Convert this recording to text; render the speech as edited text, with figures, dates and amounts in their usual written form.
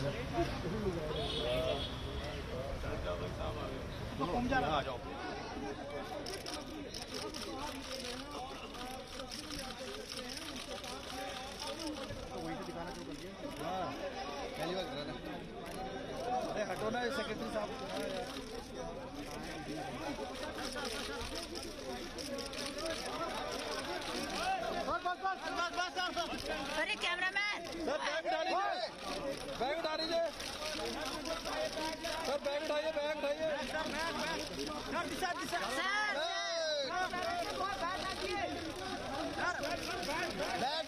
आ जाओ। वहीं से दिखाना शुरू कर दिया। हाँ पहली बार करा था। अरे हटो ना सेक्रेटरी साहब। अरे कैमरामैन सर बैग उठा लीजिए, बैग उठा लीजिए सर, बैग उठाइए, बैग उठाइए सर।